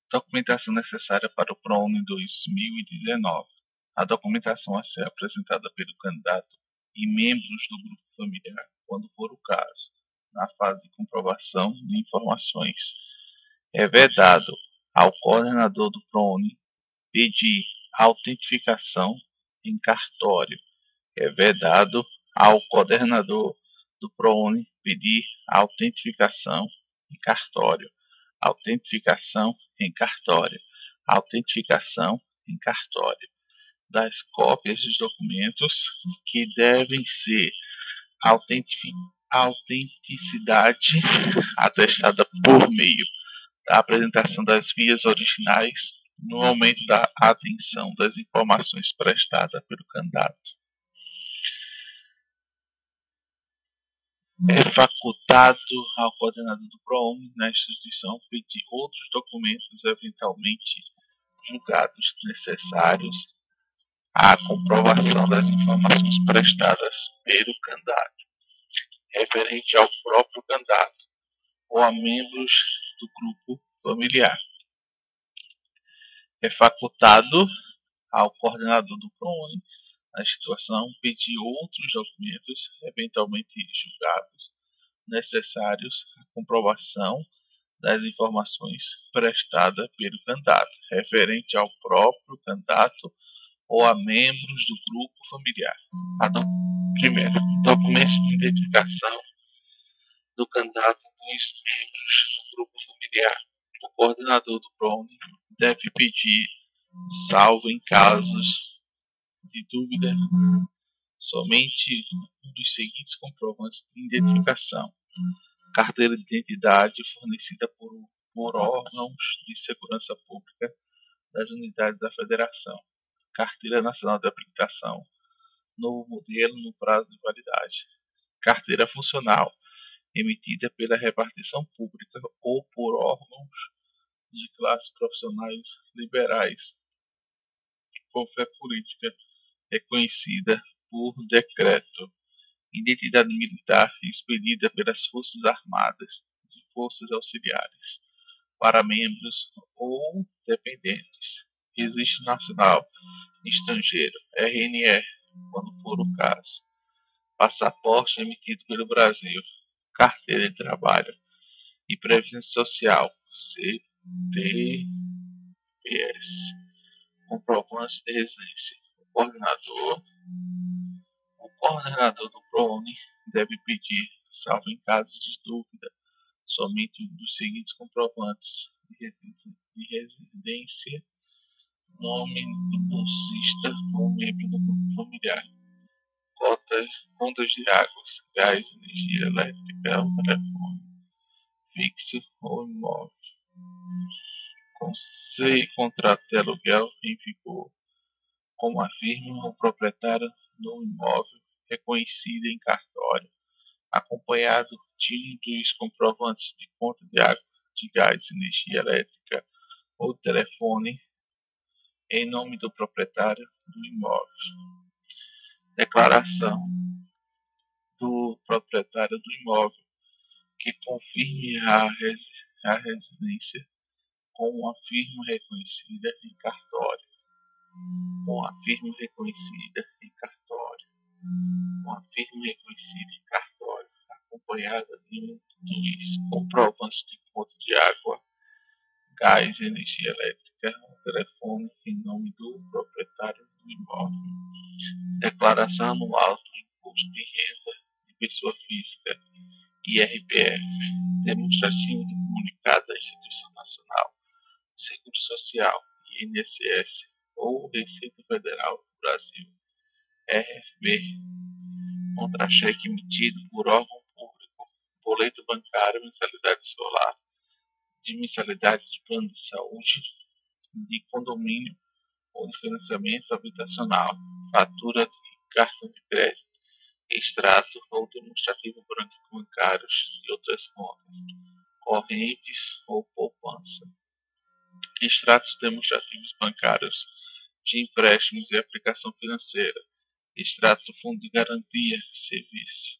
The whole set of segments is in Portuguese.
Documentação necessária para o ProUni 2019. A documentação a ser apresentada pelo candidato e membros do grupo familiar, quando for o caso, na fase de comprovação de informações. É vedado ao coordenador do ProUni pedir autentificação em cartório. É vedado ao coordenador do ProUni pedir autentificação em cartório. Autentificação em cartório. Autentificação em cartório. Das cópias dos documentos que devem ser autenticidade atestada por meio da apresentação das vias originais no momento da atenção das informações prestadas pelo candidato. É facultado ao coordenador do ProUni na instituição pedir outros documentos eventualmente julgados necessários à comprovação das informações prestadas pelo candidato, referente ao próprio candidato ou a membros do grupo familiar. É facultado ao coordenador do ProUni na situação pedir outros documentos eventualmente julgados necessários à comprovação das informações prestadas pelo candidato, referente ao próprio candidato ou a membros do grupo familiar. Primeiro, documentos de identificação do candidato e dos membros do grupo familiar. O coordenador do ProUni deve pedir, salvo em casos de dúvida, somente um dos seguintes comprovantes de identificação: carteira de identidade fornecida por órgãos de segurança pública das unidades da Federação, carteira nacional de habilitação, novo modelo no prazo de validade, carteira funcional emitida pela repartição pública ou por órgãos de classes profissionais liberais, com fé política reconhecida por decreto, identidade militar expedida pelas Forças Armadas e Forças Auxiliares para membros ou dependentes, registro nacional estrangeiro, RNR, quando for o caso, passaporte emitido pelo Brasil, carteira de trabalho e previdência social, CTPS, comprovante de residência. O coordenador do ProUni deve pedir, salvo em caso de dúvida, somente um dos seguintes comprovantes de residência: nome do bolsista ou membro do grupo familiar, contas de água, gás, energia elétrica ou telefone, fixo ou imóvel, contrato de aluguel em vigor, como afirma o proprietário do imóvel reconhecido em cartório, acompanhado de um dos comprovantes de conta de água, de gás, energia elétrica ou telefone em nome do proprietário do imóvel. Declaração do proprietário do imóvel que confirme a residência com uma firma reconhecida em cartório, acompanhada de um dos comprovantes de conta de água, gás, energia elétrica ou telefone em nome do proprietário do imóvel. Declaração anual do imposto de renda de pessoa física, IRPF, demonstrativo de comunicado da Instituição Nacional de Seguro Social, INSS, ou Receita Federal do Brasil, RFB, contra-cheque emitido por órgão público, boleto bancário, mensalidade escolar, de mensalidade de plano de saúde, de condomínio ou de financiamento habitacional, fatura de cartão de crédito, extrato ou demonstrativo bancários de outras contas, correntes ou poupança, extratos demonstrativos bancários de empréstimos e aplicação financeira, extrato do Fundo de Garantia de Serviço,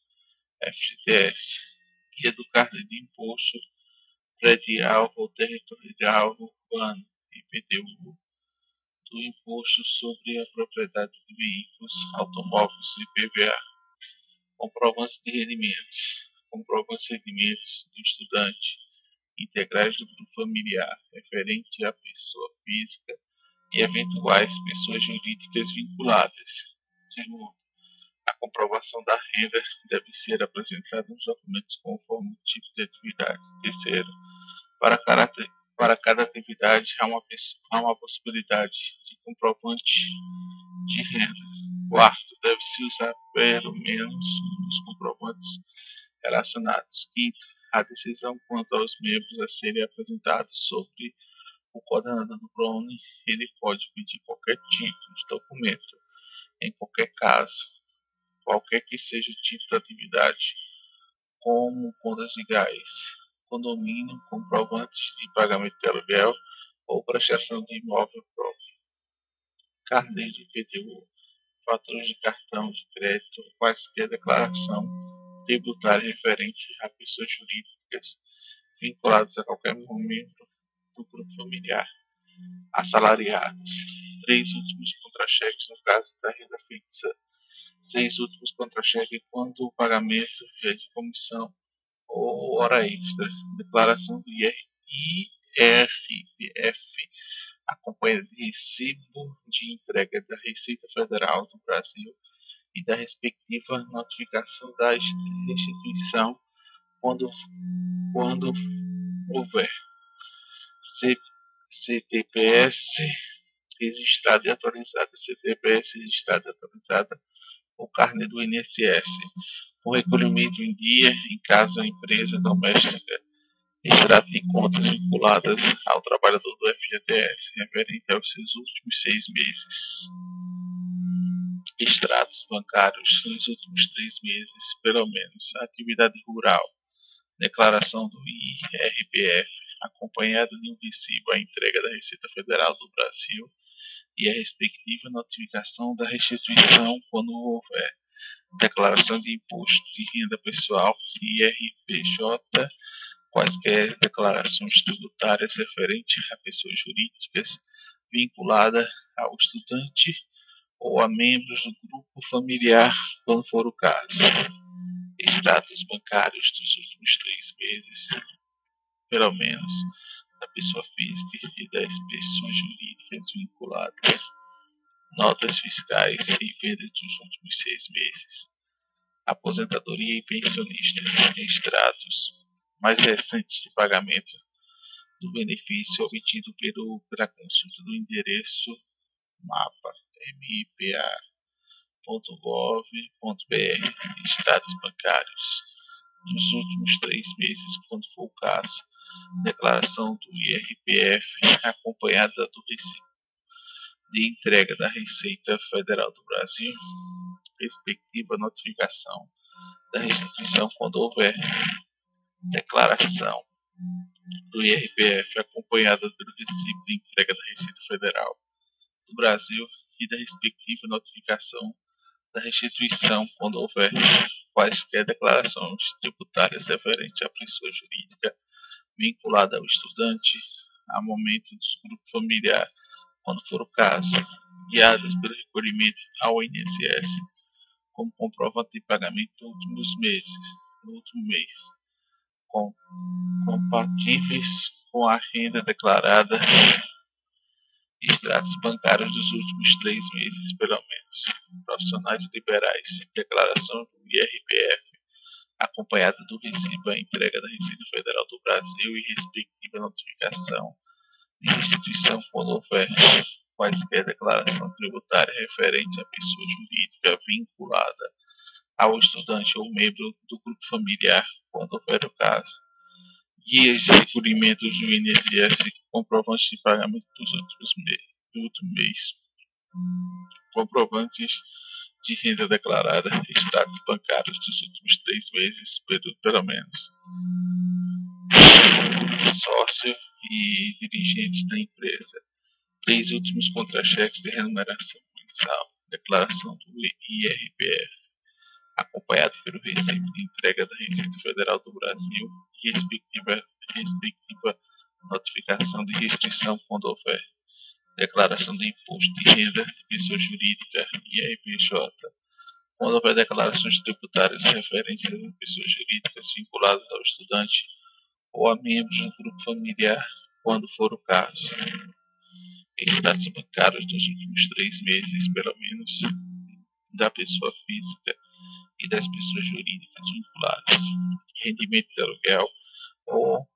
FGTS, guia do carnê de imposto predial ou territorial urbano, IPTU, do Imposto sobre a Propriedade de Veículos Automóveis, IPVA, comprovantes de rendimentos, comprovantes de rendimentos do estudante, integrais do grupo familiar, referente à pessoa física e eventuais pessoas jurídicas vinculadas. Segundo, a comprovação da renda deve ser apresentada nos documentos conforme o tipo de atividade. Terceiro, para cada atividade há uma possibilidade de comprovante de renda. Quarto, deve-se usar pelo menos um dos comprovantes relacionados. Quinto, a decisão quanto aos membros a serem apresentados sobre o coordenador do ProUni, ele pode pedir qualquer tipo de documento, em qualquer caso, qualquer que seja o tipo de atividade, como contas de gás, condomínio, comprovantes de pagamento de aluguel ou prestação de imóvel próprio, carnê de IPTU, faturas de cartão de crédito, quaisquer declaração tributária referente a pessoas jurídicas vinculadas a qualquer membro do grupo familiar, assalariados, 3 últimos contra-cheques no caso da renda fixa, 6 últimos contra-cheques quando o pagamento é de comissão ou hora extra, declaração do IRPF, acompanhada de recibo de entrega da Receita Federal do Brasil e da respectiva notificação da restituição quando houver. CTPS registrada e atualizada, CTPS registrada e atualizada, o carnê do INSS, o recolhimento em dia em caso a empresa doméstica, extrato de contas vinculadas ao trabalhador do FGTS, referente aos seus últimos 6 meses, extratos bancários nos últimos 3 meses, pelo menos, atividade rural, declaração do IRPF, acompanhada de um recibo à entrega da Receita Federal do Brasil e a respectiva notificação da restituição quando houver, declaração de imposto de renda pessoal, IRPJ, quaisquer declarações tributárias referentes a pessoas jurídicas vinculada ao estudante ou a membros do grupo familiar, quando for o caso. Extratos bancários dos últimos 3 meses, pelo menos, da pessoa física e das pessoas jurídicas vinculadas. Notas fiscais e vendas dos últimos 6 meses. Aposentadoria e pensionistas. Extratos mais recentes de pagamento do benefício obtido pela consulta do endereço mapa.mpa.gov.br, extratos bancários dos últimos 3 meses, quando for o caso, declaração do IRPF acompanhada do recibo de entrega da Receita Federal do Brasil, respectiva notificação da restituição quando houver, declaração do IRPF acompanhada pelo recibo de entrega da Receita Federal do Brasil e da respectiva notificação da restituição quando houver quaisquer declarações tributárias referentes à pessoa jurídica vinculada ao estudante a momento do grupo familiar, quando for o caso, guiadas pelo recolhimento ao INSS como comprovante de pagamento no último mês, compatíveis com a renda declarada, extratos bancários dos últimos 3 meses, pelo menos. Profissionais liberais, declaração do IRPF, acompanhada do recibo à entrega da Receita Federal do Brasil e respectiva notificação de restituição quando houver quaisquer declaração tributária referente à pessoa jurídica vinculada ao estudante ou membro do grupo familiar, quando houver o caso. Guias de recolhimento do INSS, comprovantes de pagamento do último mês, comprovantes de renda declarada, extratos bancários dos últimos 3 meses, pelo menos. Sócio e dirigentes da empresa, 3 últimos contra-cheques de remuneração mensal, declaração do IRPF, acompanhado pelo recibo de entrega da Receita Federal do Brasil e respectiva notificação de restrição quando houver declaração de imposto de renda de pessoa jurídica e IRPJ, quando houver declarações tributárias referentes a pessoas jurídicas vinculadas ao estudante ou a membros do grupo familiar, quando for o caso. Extratos bancários dos últimos 3 meses, pelo menos, da pessoa física e das pessoas jurídicas vinculadas. Rendimento de aluguel ou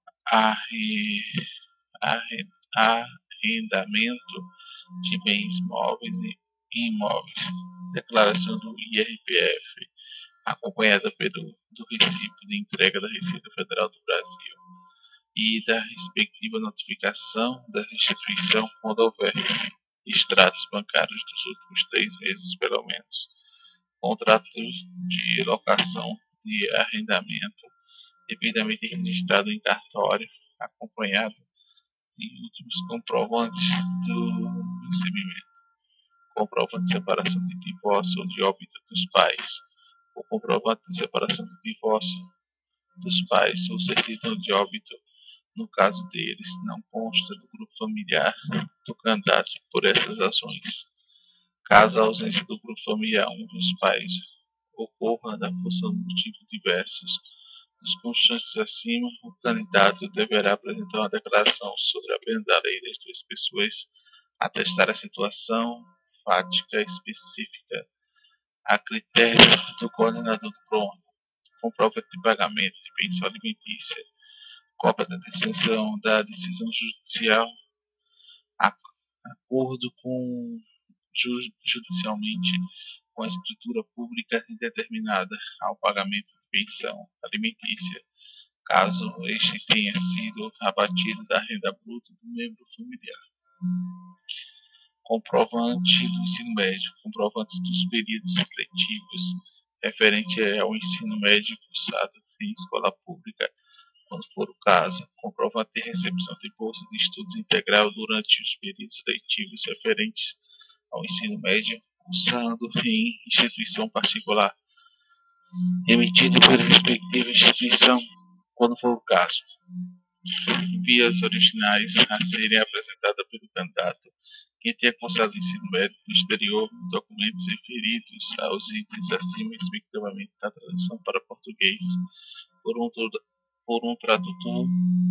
arrendamento de bens móveis e imóveis. Declaração do IRPF, acompanhada do recibo de entrega da Receita Federal do Brasil e da respectiva notificação da restituição quando houver extratos bancários dos últimos 3 meses, pelo menos. Contrato de locação de arrendamento devidamente registrado em cartório, acompanhado de últimos comprovantes do recebimento. Comprovante de separação de divórcio ou de óbito dos pais, o comprovante de separação de divórcio dos pais ou certidão de óbito, no caso deles, não consta do grupo familiar do candidato por essas ações. Caso a ausência do grupo familiar um dos pais ocorra na função de motivos diversos dos constantes acima, o candidato deverá apresentar uma declaração sobre a pena da lei das 2 pessoas, atestar a situação fática específica a critério do coordenador do PROON, comprovante de pagamento de pensão alimentícia, cópia da decisão judicial, acordo com judicialmente com a escritura pública determinada ao pagamento de pensão alimentícia, caso este tenha sido abatido da renda bruta do membro familiar. Comprovante do ensino médio, comprovante dos períodos letivos referente ao ensino médio cursado em escola pública, quando for o caso, comprovante de recepção de bolsa de estudos integral durante os períodos letivos referentes ao ensino médio cursado em instituição particular, emitido pela respectiva instituição, quando for o caso. Vias originais a serem apresentadas pelo candidato que tenha cursado o ensino médio no exterior, documentos referidos aos itens acima, respectivamente, da tradução para português, por um tradutor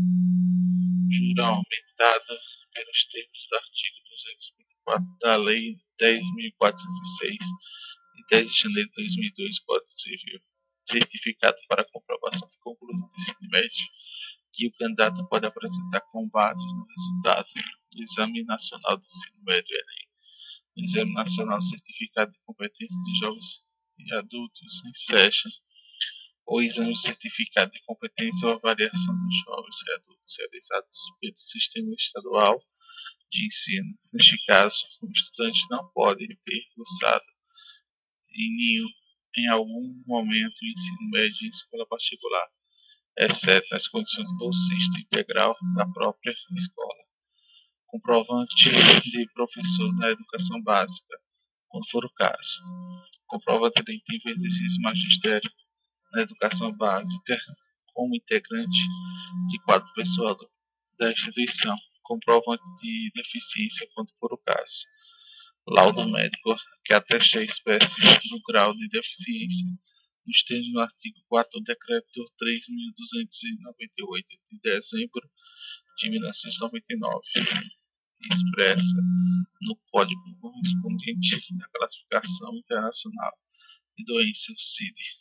juramentado pelos termos do artigo 224 da Lei 10.406, de 10 de janeiro de 2002, Código Civil. Certificado para comprovação de conclusão do ensino médio, que o candidato pode apresentar com base no resultado do Exame Nacional do Ensino Médio (ENEM), no Exame Nacional Certificado de Competência de Jovens e Adultos (ENSEJA), ou Exame Certificado de Competência ou Avaliação dos Jovens e Adultos realizados pelo Sistema Estadual de Ensino. Neste caso, o estudante não pode ter cursado em algum momento o ensino médio em escola particular, exceto nas condições de bolsista integral da própria escola. Comprovante de professor na educação básica, quando for o caso. Comprovante de exercício de magistério na educação básica como integrante de quadro pessoal da instituição. Comprovante de deficiência, quando for o caso. Laudo médico que ateste a espécie do grau de deficiência, nos termos do artigo 4 do Decreto 3.298, de dezembro de 1999, expressa no Código correspondente da Classificação Internacional de Doenças, CID.